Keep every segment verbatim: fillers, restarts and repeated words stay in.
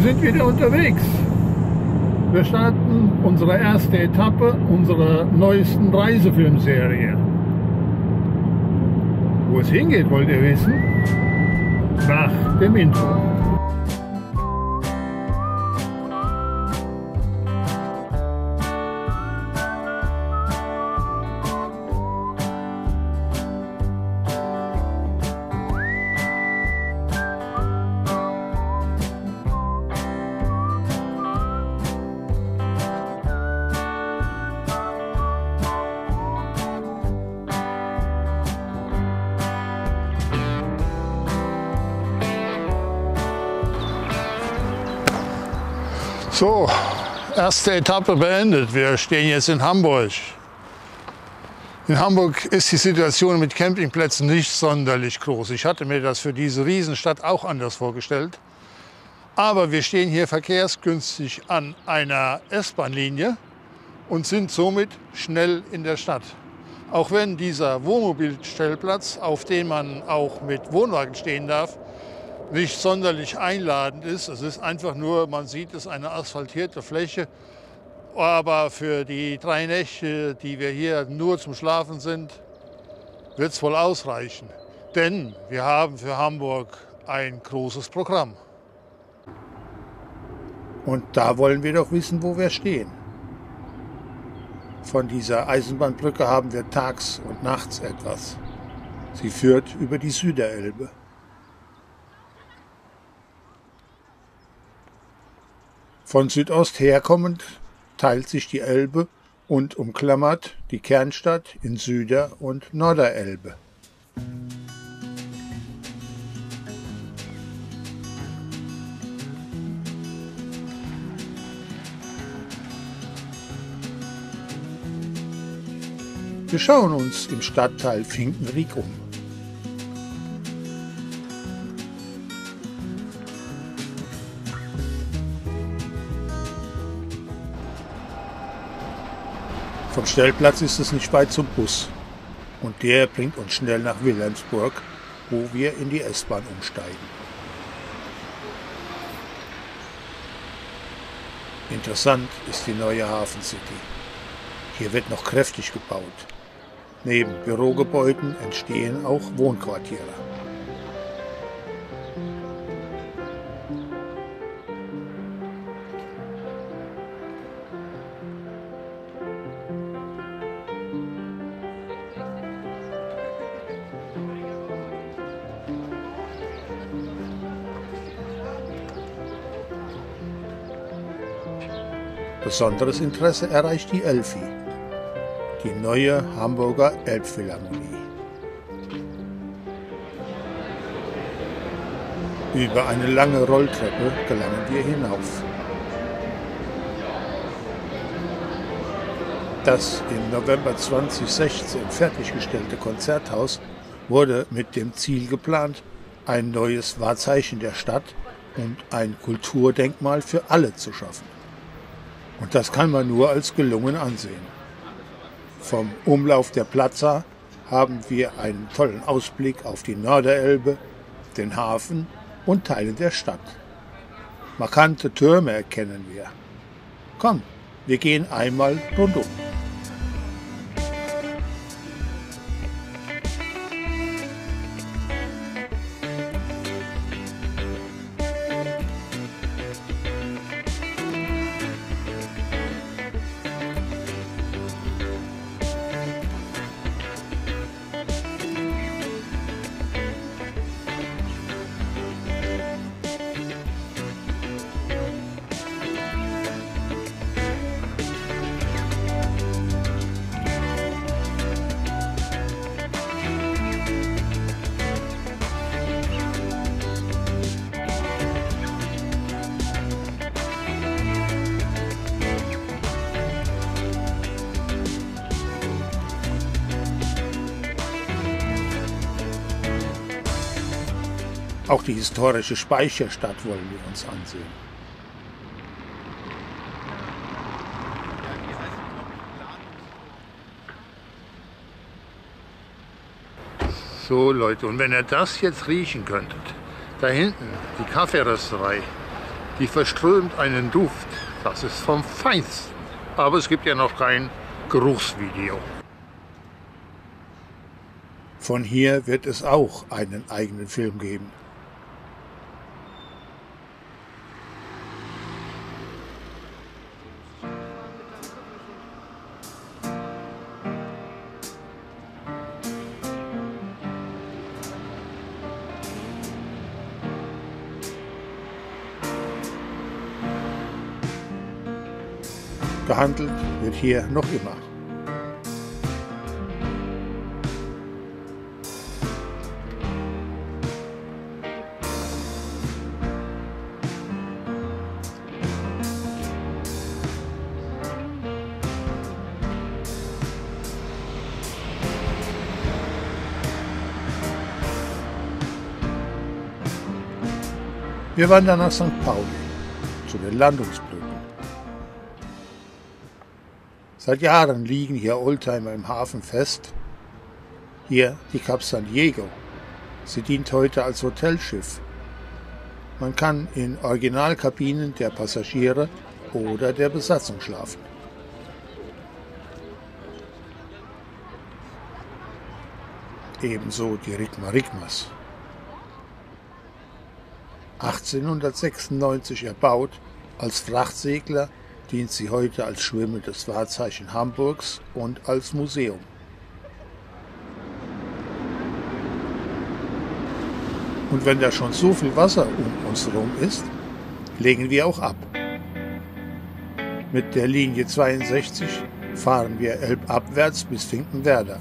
sind wieder unterwegs. Wir starten unsere erste Etappe unserer neuesten Reisefilmserie. Wo es hingeht, wollt ihr wissen? Nach dem Intro. So, erste Etappe beendet. Wir stehen jetzt in Hamburg. In Hamburg ist die Situation mit Campingplätzen nicht sonderlich groß. Ich hatte mir das für diese Riesenstadt auch anders vorgestellt. Aber wir stehen hier verkehrsgünstig an einer S-Bahn-Linie und sind somit schnell in der Stadt. Auch wenn dieser Wohnmobilstellplatz, auf dem man auch mit Wohnwagen stehen darf, nicht sonderlich einladend ist. Es ist einfach nur, man sieht es, eine asphaltierte Fläche. Aber für die drei Nächte, die wir hier nur zum Schlafen sind, wird es wohl ausreichen. Denn wir haben für Hamburg ein großes Programm. Und da wollen wir doch wissen, wo wir stehen. Von dieser Eisenbahnbrücke haben wir tags und nachts etwas. Sie führt über die Süderelbe. Von Südost herkommend teilt sich die Elbe und umklammert die Kernstadt in Süder- und Norderelbe. Wir schauen uns im Stadtteil Finkenried um. Vom Stellplatz ist es nicht weit zum Bus und der bringt uns schnell nach Wilhelmsburg, wo wir in die S-Bahn umsteigen. Interessant ist die neue Hafen City. Hier wird noch kräftig gebaut. Neben Bürogebäuden entstehen auch Wohnquartiere. Besonderes Interesse erreicht die Elfi, die neue Hamburger Elbphilharmonie. Über eine lange Rolltreppe gelangen wir hinauf. Das im November zweitausendsechzehn fertiggestellte Konzerthaus wurde mit dem Ziel geplant, ein neues Wahrzeichen der Stadt und ein Kulturdenkmal für alle zu schaffen. Und das kann man nur als gelungen ansehen. Vom Umlauf der Plaza haben wir einen tollen Ausblick auf die Norderelbe, den Hafen und Teile der Stadt. Markante Türme erkennen wir. Komm, wir gehen einmal rundum. Auch die historische Speicherstadt wollen wir uns ansehen. So Leute, und wenn ihr das jetzt riechen könntet, da hinten, die Kaffeerösterei, Die verströmt einen Duft. Das ist vom Feinsten. Aber es gibt ja noch kein Geruchsvideo. Von hier wird es auch einen eigenen Film geben. Gehandelt wird hier noch immer. Wir wandern nach Sankt Pauli, zu den Landungsbrücken. Seit Jahren liegen hier Oldtimer im Hafen fest. Hier die Cap San Diego. Sie dient heute als Hotelschiff. Man kann in Originalkabinen der Passagiere oder der Besatzung schlafen. Ebenso die Rigma-Rigmas. achtzehnhundertsechsundneunzig erbaut, als Frachtsegler dient sie heute als schwimmendes Wahrzeichen Hamburgs und als Museum. Und wenn da schon so viel Wasser um uns herum ist, legen wir auch ab. Mit der Linie zweiundsechzig fahren wir elbabwärts bis Finkenwerder.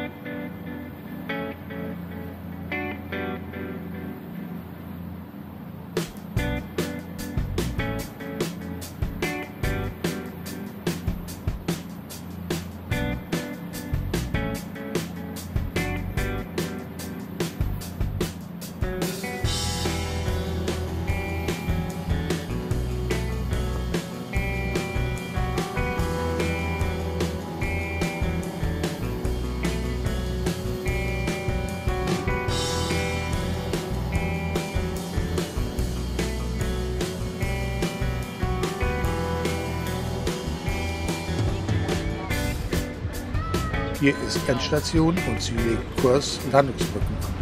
Hier ist Endstation und sie legt Kurs Landungsbrücken an.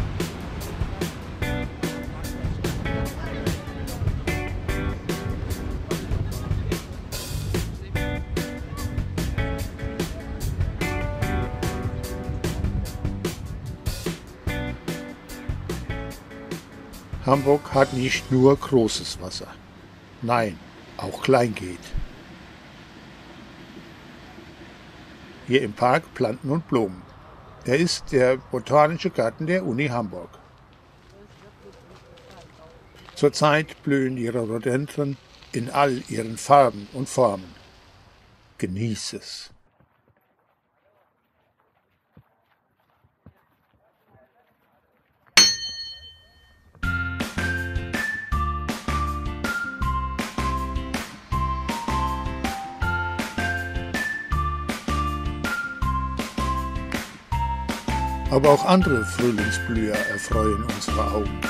Hamburg hat nicht nur großes Wasser. Nein, auch klein geht. Hier im Park Planten und Blumen. Er ist der Botanische Garten der Uni Hamburg. Zurzeit blühen die Rhododendren in all ihren Farben und Formen. Genieß es! Aber auch andere Frühlingsblüher erfreuen unsere Augen.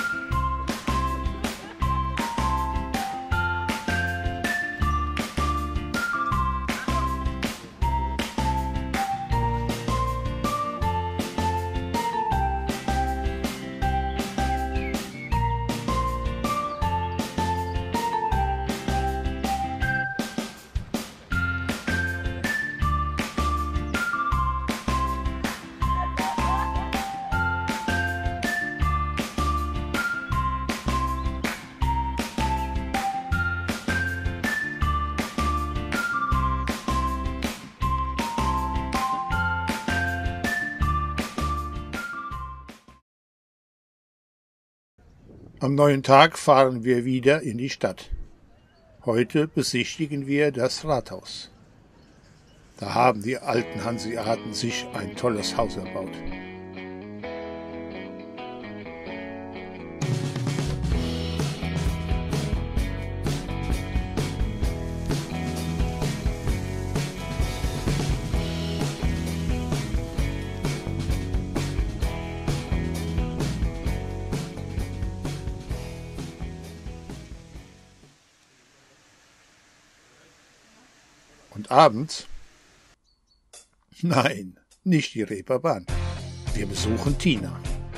Am neuen Tag fahren wir wieder in die Stadt. Heute besichtigen wir das Rathaus. Da haben die alten Hanseaten sich ein tolles Haus erbaut. Und abends? Nein, nicht die Reeperbahn. Wir besuchen Tina.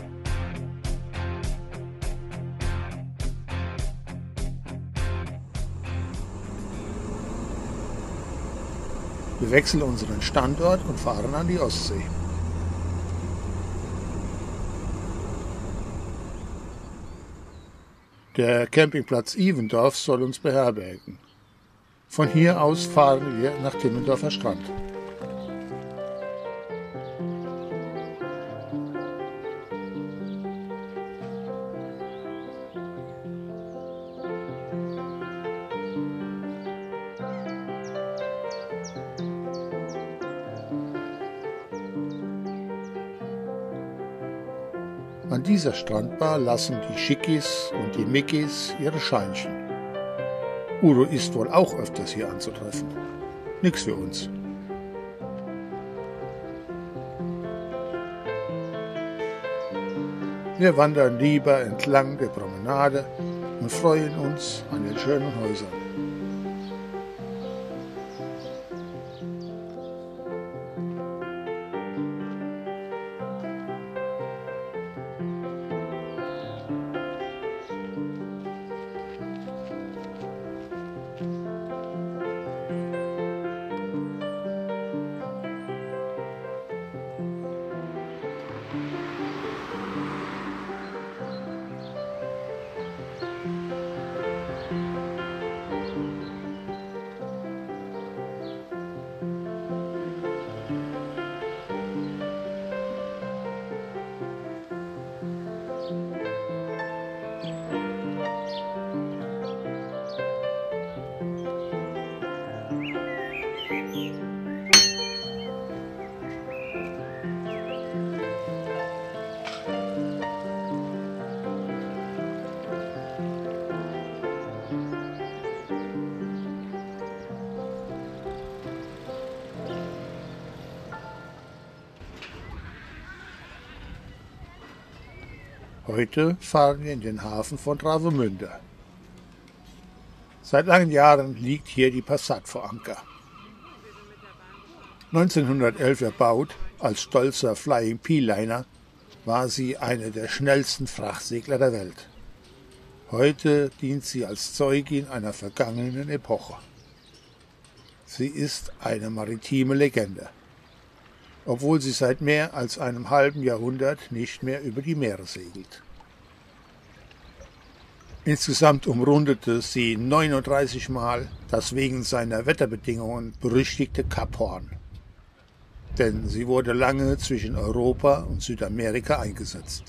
Wir wechseln unseren Standort und fahren an die Ostsee. Der Campingplatz Ivendorf soll uns beherbergen. Von hier aus fahren wir nach Timmendorfer Strand. An dieser Strandbar lassen die Schickis und die Mickis ihre Scheinchen. Udo ist wohl auch öfters hier anzutreffen. Nix für uns. Wir wandern lieber entlang der Promenade und freuen uns an den schönen Häusern. Heute fahren wir in den Hafen von Travemünde. Seit langen Jahren liegt hier die Passat vor Anker. neunzehnhundertelf erbaut als stolzer Flying P-Liner, war sie eine der schnellsten Frachtsegler der Welt. Heute dient sie als Zeugin einer vergangenen Epoche. Sie ist eine maritime Legende, obwohl sie seit mehr als einem halben Jahrhundert nicht mehr über die Meere segelt. Insgesamt umrundete sie neununddreißig Mal das wegen seiner Wetterbedingungen berüchtigte Kap Horn. Denn sie wurde lange zwischen Europa und Südamerika eingesetzt.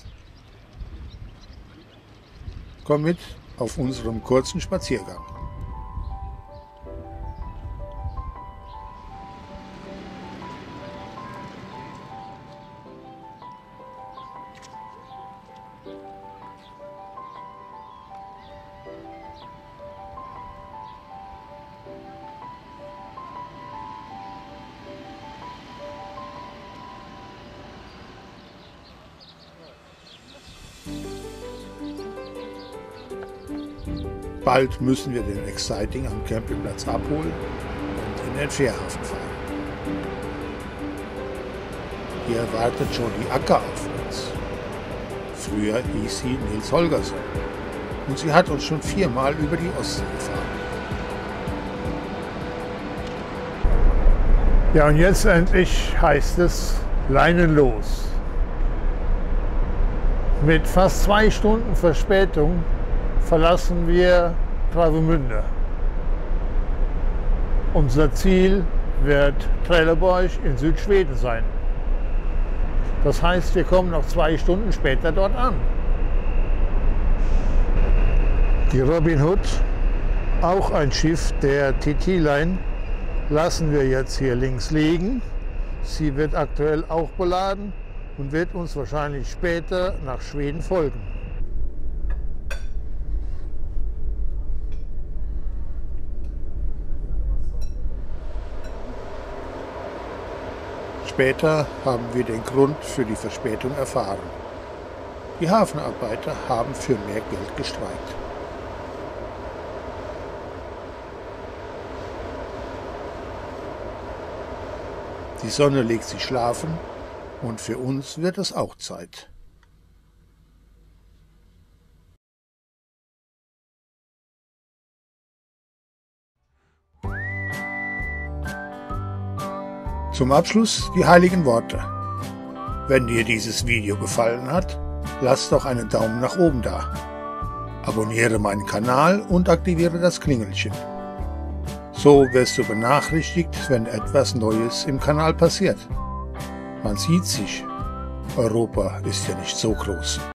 Komm mit auf unserem kurzen Spaziergang. Bald müssen wir den Exciting am Campingplatz abholen und in den Fährhafen fahren. Hier wartet schon die Acker auf uns. Früher hieß sie Nils Holgersson und sie hat uns schon viermal über die Ostsee gefahren. Ja, und jetzt endlich heißt es Leinen los. Mit fast zwei Stunden Verspätung verlassen wir Travemünde. Unser Ziel wird Trelleborg in Südschweden sein. Das heißt, wir kommen noch zwei Stunden später dort an. Die Robin Hood, auch ein Schiff der T T-Line, lassen wir jetzt hier links liegen. Sie wird aktuell auch beladen und wird uns wahrscheinlich später nach Schweden folgen. Später haben wir den Grund für die Verspätung erfahren. Die Hafenarbeiter haben für mehr Geld gestreikt. Die Sonne legt sich schlafen und für uns wird es auch Zeit. Zum Abschluss die heiligen Worte. Wenn dir dieses Video gefallen hat, lass doch einen Daumen nach oben da. Abonniere meinen Kanal und aktiviere das Klingelchen. So wirst du benachrichtigt, wenn etwas Neues im Kanal passiert. Man sieht sich. Europa ist ja nicht so groß.